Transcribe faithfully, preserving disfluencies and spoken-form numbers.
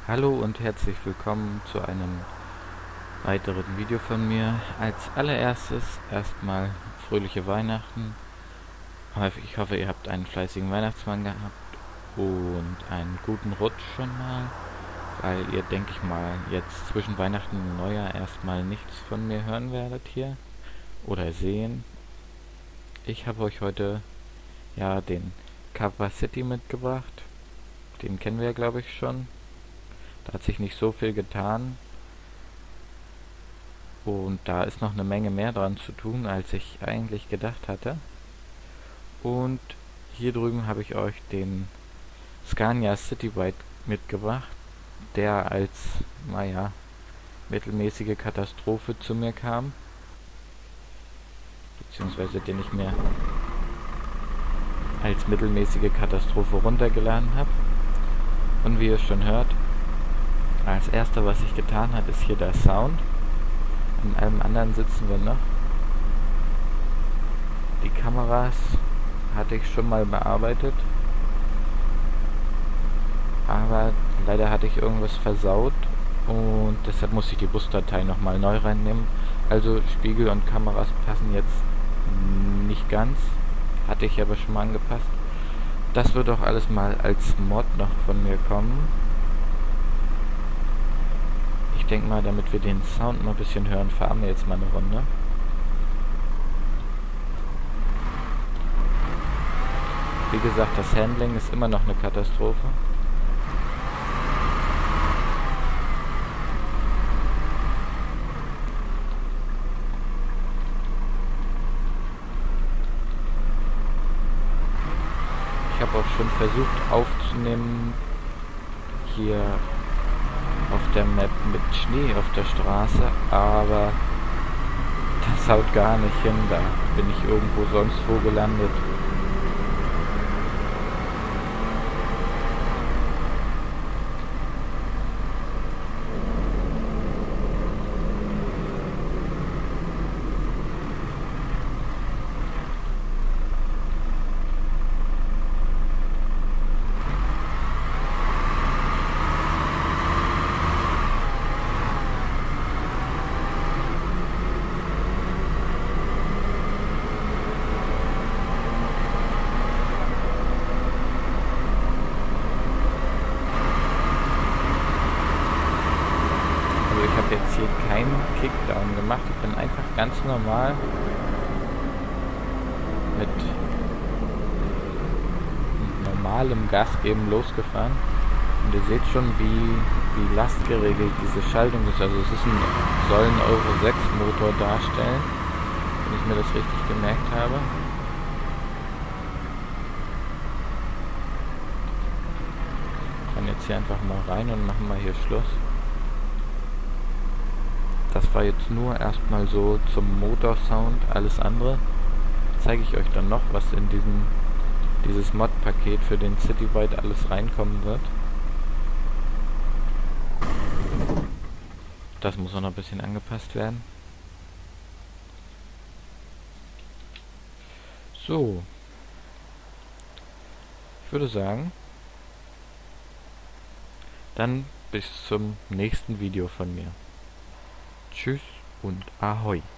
Hallo und herzlich willkommen zu einem weiteren Video von mir. Als allererstes erstmal fröhliche Weihnachten. Ich hoffe, ihr habt einen fleißigen Weihnachtsmann gehabt und einen guten Rutsch schon mal, weil ihr, denke ich mal, jetzt zwischen Weihnachten und Neujahr erstmal nichts von mir hören werdet hier oder sehen. Ich habe euch heute ja den Cover City mitgebracht. Den kennen wir, glaube ich, schon. Da hat sich nicht so viel getan. Und da ist noch eine Menge mehr dran zu tun, als ich eigentlich gedacht hatte. Und hier drüben habe ich euch den Scania Citywide mitgebracht, der als, naja, mittelmäßige Katastrophe zu mir kam. Beziehungsweise den ich mir als mittelmäßige Katastrophe runtergeladen habe. Und wie ihr schon hört, als erster, was sich getan hat, ist hier der Sound. In allem anderen sitzen wir noch. Die Kameras hatte ich schon mal bearbeitet, aber leider hatte ich irgendwas versaut und deshalb muss ich die Busdatei nochmal neu reinnehmen. Also Spiegel und Kameras passen jetzt nicht ganz, hatte ich aber schon mal angepasst. Das wird auch alles mal als Mod noch von mir kommen. Ich denke mal, damit wir den Sound mal ein bisschen hören, fahren wir jetzt mal eine Runde. Wie gesagt, das Handling ist immer noch eine Katastrophe. Ich habe auch schon versucht aufzunehmen hier auf der Map mit Schnee auf der Straße, aber das haut gar nicht hin, da bin ich irgendwo sonst wo gelandet. Ich habe jetzt hier keinen Kickdown gemacht, ich bin einfach ganz normal mit normalem Gas geben losgefahren und ihr seht schon, wie, wie lastgeregelt diese Schaltung ist. Also es ist ein, soll ein Euro sechs Motor darstellen, wenn ich mir das richtig gemerkt habe. Ich kann jetzt hier einfach mal rein und machen mal hier Schluss. Das war jetzt nur erstmal so zum Motorsound. Alles andere zeige ich euch dann noch, was in diesem dieses Mod-Paket für den Citywide alles reinkommen wird. Das muss auch noch ein bisschen angepasst werden. So. Ich würde sagen, dann bis zum nächsten Video von mir. Tschüss und Ahoi.